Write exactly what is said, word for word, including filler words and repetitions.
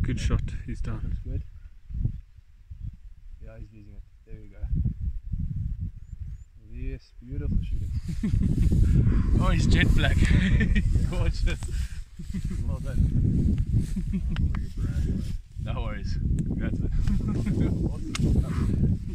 Good shot, he's done. Looks good. Yeah, he's using it. There you go. Yes, beautiful shooting. Oh, he's jet black. Gorgeous. Well done. No worries. Congrats, man. Awesome.